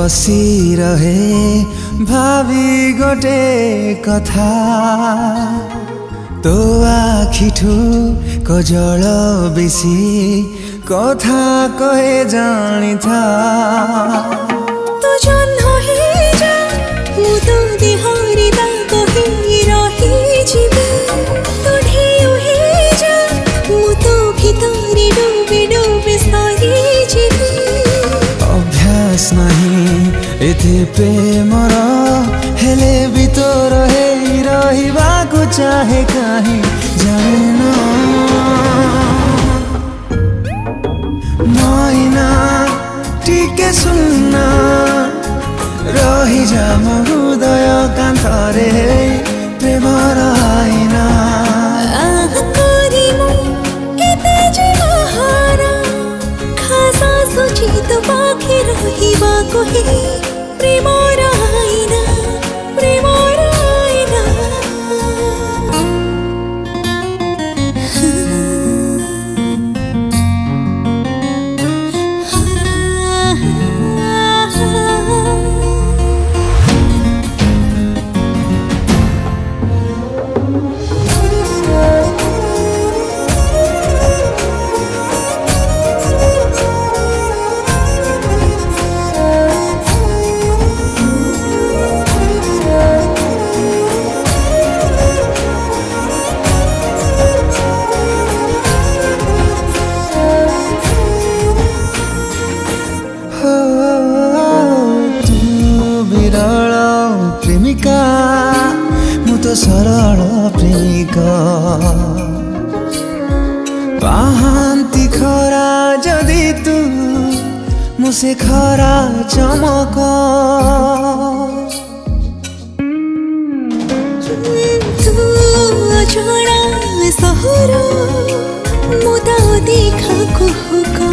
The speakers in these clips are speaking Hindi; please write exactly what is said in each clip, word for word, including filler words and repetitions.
बसी रहे भावी गोटे कथा तो आखिठू कजल बेसी कथा कहे जानी था तो जन्म हे जा मु तो देहरी दाग हे रही जीवी तो ढेउ हे जा मु तो भितरी डूबे डूबे सही जीवी अभ्यास नहीं एते प्रेमर हेले भी तो रहे रहिबा को चाहे कहीं जाने मैना टिके सुनना रही जा मो हृदय कांथरे प्रेमर आईना खासा सोची तो बाकी रहिबा को हे प्रेमर आईना प्रेमर आईना प्रेमिका मु तो सरल प्रेमिका पाहांती खरा जदि तू मुसे खरा चमक तू अजड़ा सहर मुदा देखा कुहुका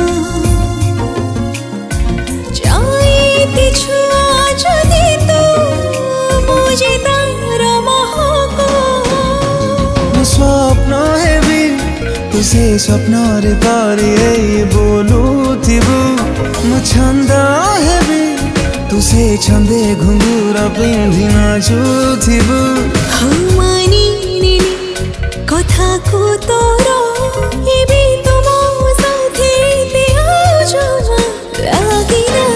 जाईती छुआ जदि तू मुझे तार महक स्वप्न हेबी तुसे स्वप्न रे पारी बोलू थिबू मु छंद हेबी तुसे छंदे घुंगुर पिंधि नाचुथिबू हमानी कथा को तोर एबी तुम साथे ते आजमा लागिना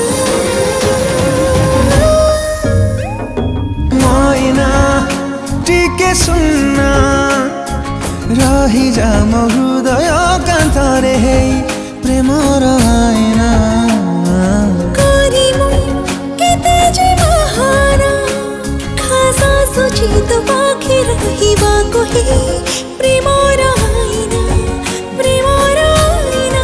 मैना टिके सुनना रही जा मो हृदय कांथरे प्रेमर आईना करिमु केते जे बहाना खासा सोची तो बाकी रहिबा को हे प्रेमर आईना प्रेमर आईना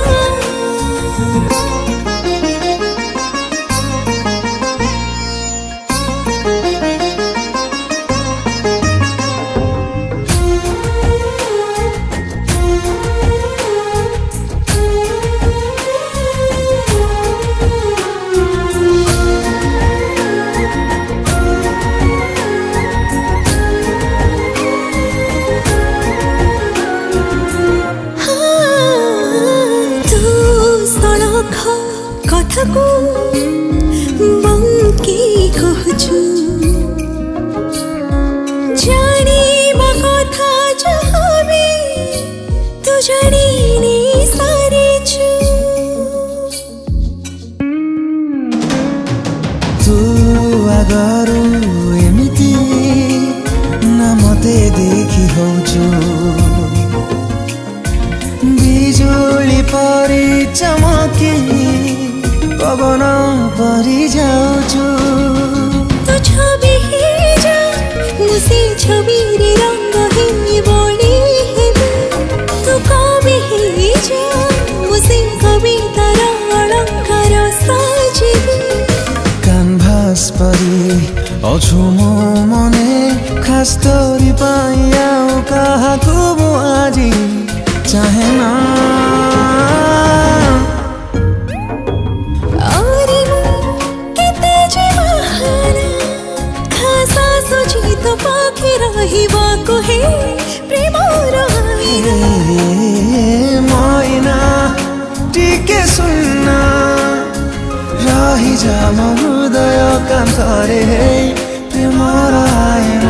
कथा को बंकी कहछु जानिबा कथा जहाबी तू जानी नी सारे छु तू आगरू एमिति ना मते देखी होछु बिजुली परी चमकी पवन परी जाऊछु तो छवि हे जा मुसे छवि रे रंग हे बड़ी हे तू कवि हे जा मुसे कवितार अलंकार साजिबी कानभास परी अछु मो मने खास तोरी पाई आउ काहाकु मु आजी चाहे ना तो पाखे रहिबा को हे प्रेमर आईना मैना टिके सुनना रही जा मो हृदय କାନ୍ଥରେ ପ୍ରେମର ଆଇନା